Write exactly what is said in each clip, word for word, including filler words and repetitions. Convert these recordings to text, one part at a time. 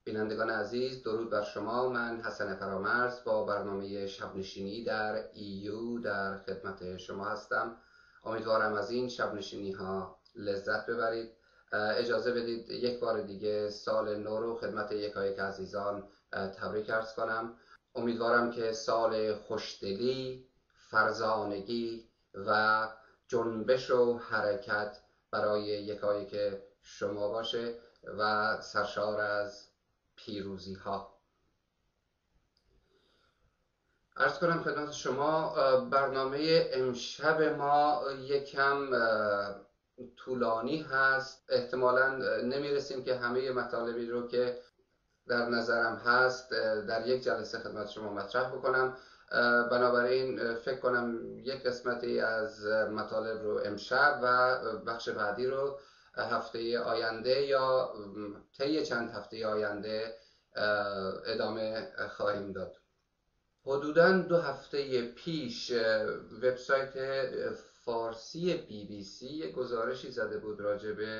بینندگان عزیز، درود بر شما. من حسن فرامرز با برنامه شبنشینی در ایو در خدمت شما هستم. امیدوارم از این شبنشینی ها لذت ببرید. اجازه بدید یک بار دیگه سال نو رو خدمت یکایک عزیزان تبریک عرض کنم. امیدوارم که سال خوشدلی، فرزانگی و جنبش و حرکت برای یکایک شما باشه و سرشار از پیروزی ها. عرض کنم خدمت شما برنامه امشب ما یکم طولانی هست. احتمالاً نمیرسیم که همه مطالبی رو که در نظرم هست در یک جلسه خدمت شما مطرح بکنم. بنابراین فکر کنم یک قسمتی از مطالب رو امشب و بخش بعدی رو هفته آینده یا طی چند هفته آینده ادامه خواهیم داد. حدوداً دو هفته پیش وبسایت فارسی بی بی سی یک گزارشی زده بود راجع به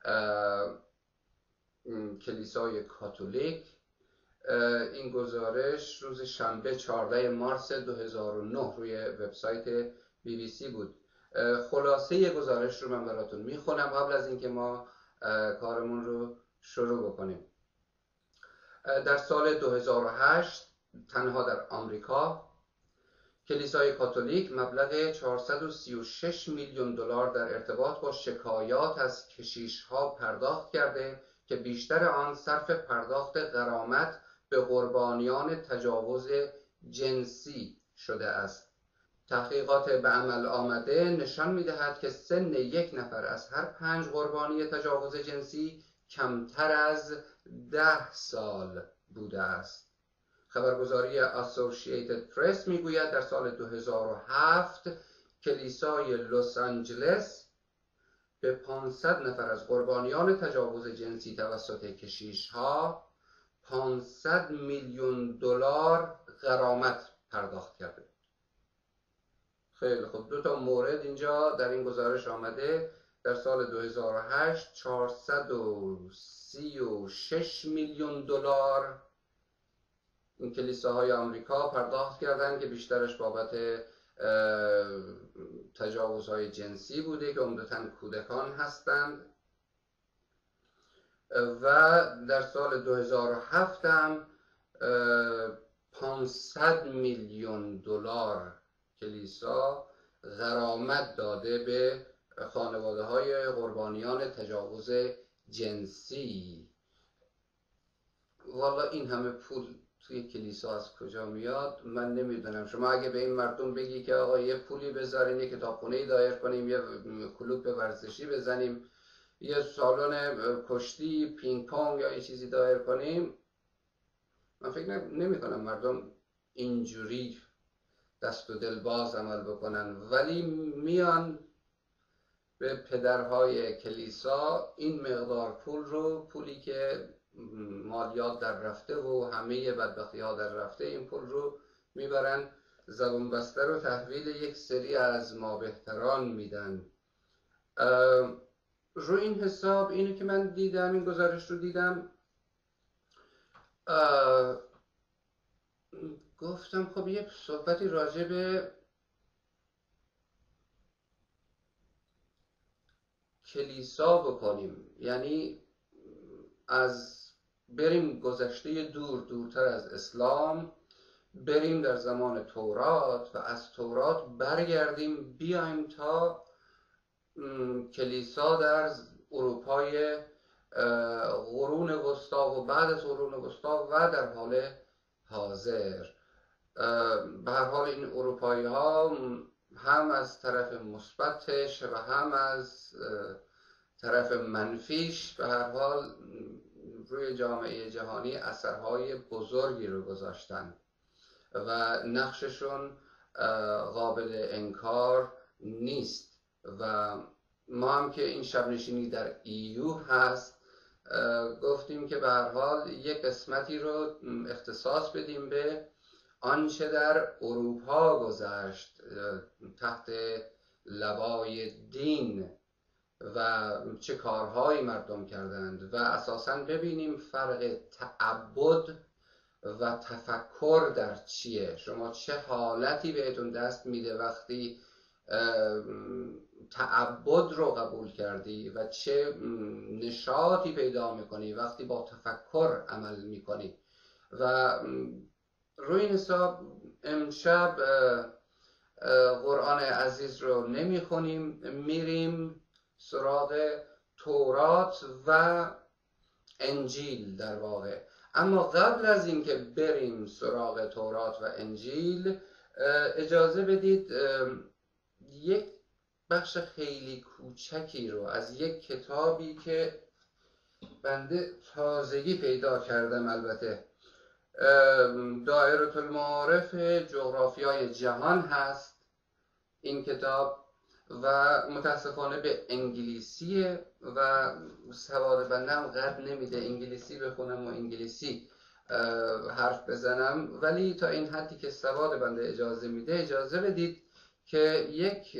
کلیسای کاتولیک. این گزارش روز شنبه چهاردهم مارس دو هزار و نه روی وبسایت بی بی سی بود. خلاصه گزارش رو من براتون میخونم قبل از اینکه ما کارمون رو شروع بکنیم. در سال دو هزار و هشت تنها در آمریکا کلیسای کاتولیک مبلغ چهارصد و سی و شش میلیون دلار در ارتباط با شکایات از کشیش‌ها پرداخت کرده که بیشتر آن صرف پرداخت غرامت به قربانیان تجاوز جنسی شده است. تحقیقات به عمل آمده نشان می‌دهد که سن یک نفر از هر پنج قربانی تجاوز جنسی کمتر از ده سال بوده است. خبرگزاری اسوسییتد پرس میگوید در سال دو هزار و هفت کلیسای لس آنجلس به پانصد نفر از قربانیان تجاوز جنسی توسط کشیش‌ها پانصد میلیون دلار غرامت پرداخت کرده. خیلی خوب، دو تا مورد اینجا در این گزارش آمده. در سال دو هزار و هشت چهارصد و سی و شش میلیون دلار این کلیساهای آمریکا پرداخت کردند که بیشترش بابت تجاوزهای جنسی بوده که عمدتاً کودکان هستند. و در سال دو هزار و هفت هم پانصد میلیون دلار کلیسا غرامت داده به خانواده های قربانیان تجاوز جنسی. والا این همه پول توی کلیسا از کجا میاد من نمیدونم. شما اگه به این مردم بگی که آقا یه پولی بذارین، یه کتابخونه‌ای دایر کنیم، یه کلوب ورزشی بزنیم، یه سالن کشتی، پینگ پونگ یا یه چیزی دایر کنیم، من فکر نمی کنم مردم اینجوری دست و دل باز عمل بکنن. ولی میان به پدرهای کلیسا این مقدار پول رو، پولی که مالیات در رفته و همه بدبختی ها در رفته، این پول رو میبرن زبون بسته رو تحویل یک سری از ما بهتران میدن. رو این حساب اینو که من دیدم، این گزارش رو دیدم، گفتم خب یه صحبتی راجع به کلیسا بکنیم. یعنی از بریم گذشته دور دورتر از اسلام، بریم در زمان تورات و از تورات برگردیم بیایم تا کلیسا در اروپای قرون وسطا و بعد از قرون وسطا و در حال حاضر. به هر حال این اروپایی ها هم از طرف مثبتش و هم از طرف منفیش به هر حال روی جامعه جهانی اثرهای بزرگی رو گذاشتن و نقششون قابل انکار نیست. و ما هم که این شبنشینی در ایو هست گفتیم که به هر حال یک قسمتی رو اختصاص بدیم به آنچه در اروپا گذشت تحت لوای دین و چه کارهایی مردم کردند و اساساً ببینیم فرق تعبد و تفکر در چیه. شما چه حالتی بهتون دست میده وقتی تعبد رو قبول کردی و چه نشاطی پیدا میکنی وقتی با تفکر عمل میکنی. و روی این حساب امشب قرآن عزیز رو نمیخونیم، میریم سراغ تورات و انجیل در واقع. اما قبل از اینکه بریم سراغ تورات و انجیل، اجازه بدید یک بخش خیلی کوچکی رو از یک کتابی که بنده تازگی پیدا کردم، البته دائره المعارف جغرافیای جهان هست این کتاب و متاسفانه به انگلیسیه و سواد بندم قد نمیده انگلیسی بخونم و انگلیسی حرف بزنم، ولی تا این حدی که سواد بنده اجازه میده اجازه بدید که یک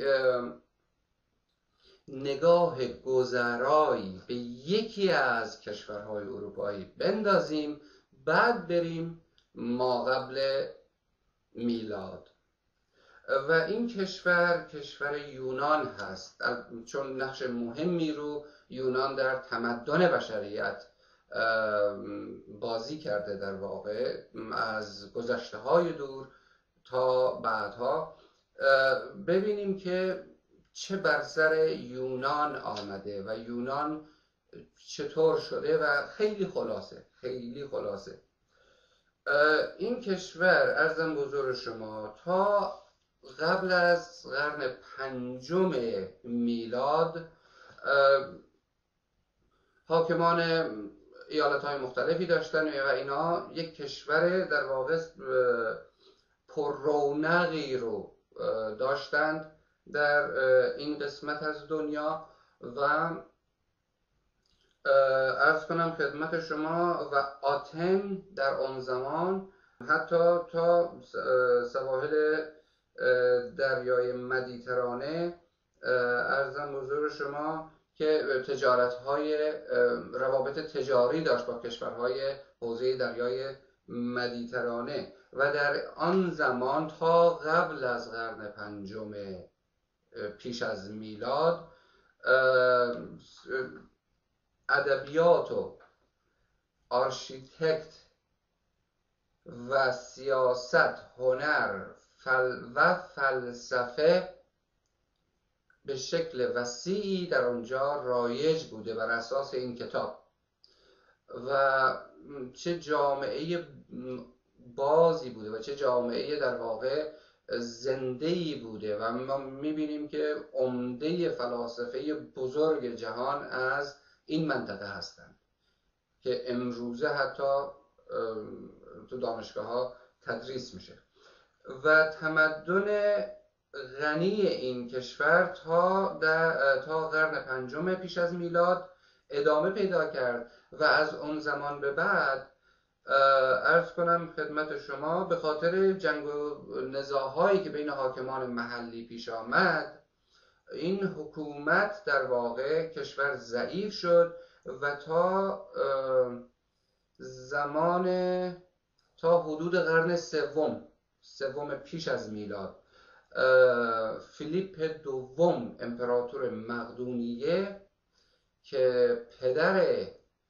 نگاه گذرایی به یکی از کشورهای اروپایی بندازیم، بعد بریم ما قبل میلاد. و این کشور کشور یونان هست، چون نقش مهمی رو یونان در تمدن بشریت بازی کرده در واقع از گذشته های دور تا بعدها. ببینیم که چه بر سر یونان آمده و یونان چطور شده و خیلی خلاصه خیلی خلاصه این کشور ارزم بزرگ شما تا قبل از قرن پنجم میلاد حاکمان ایالت‌های مختلفی داشتن و اینا یک کشور در واقع پر رونقی رو داشتند در این قسمت از دنیا. و عرض کنم خدمت شما و آتن در آن زمان حتی تا سواحل دریای مدیترانه عرضم حضور شما که تجارت‌های روابط تجاری داشت با کشورهای حوزه دریای مدیترانه. و در آن زمان تا قبل از قرن پنجم پیش از میلاد ادبیات و آرشیتکت و سیاست، هنر فل و فلسفه به شکل وسیعی در آنجا رایج بوده بر اساس این کتاب. و چه جامعه بازی بوده و چه جامعه در واقع زنده‌ای بوده. و ما میبینیم که عمده فلاسفه بزرگ جهان از این منطقه هستند که امروزه حتی تو دانشگاه ها تدریس میشه. و تمدن غنی این کشور تا در تا قرن پنجم پیش از میلاد ادامه پیدا کرد و از اون زمان به بعد عرض کنم خدمت شما به خاطر جنگ و نزاع‌هایی که بین حاکمان محلی پیش آمد این حکومت در واقع کشور ضعیف شد و تا زمان تا حدود قرن سوم سوم پیش از میلاد فیلیپ دوم امپراتور مقدونیه که پدر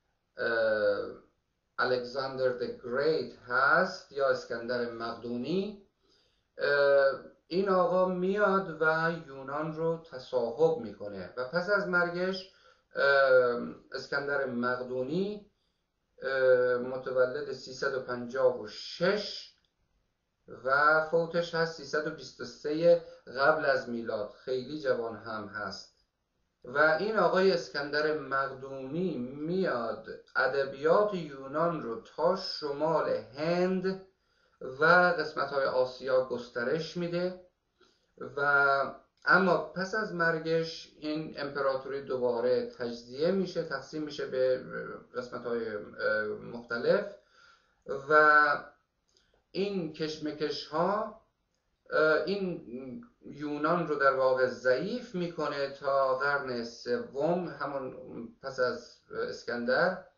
الکساندر د گریت هست یا اسکندر مقدونی، این آقا میاد و یونان رو تصاحب میکنه و پس از مرگش اسکندر مقدونی متولد سیصد و پنجاه و شش و فوتش هست سیصد و بیست و سه قبل از میلاد، خیلی جوان هم هست. و این آقای اسکندر مقدونی میاد ادبیات یونان رو تا شمال هند و قسمت‌های آسیا گسترش میده. و اما پس از مرگش این امپراتوری دوباره تجزیه میشه، تقسیم میشه به قسمت‌های مختلف و این کشمکش ها این یونان رو در واقع ضعیف میکنه تا قرن سوم، همون پس از اسکندر،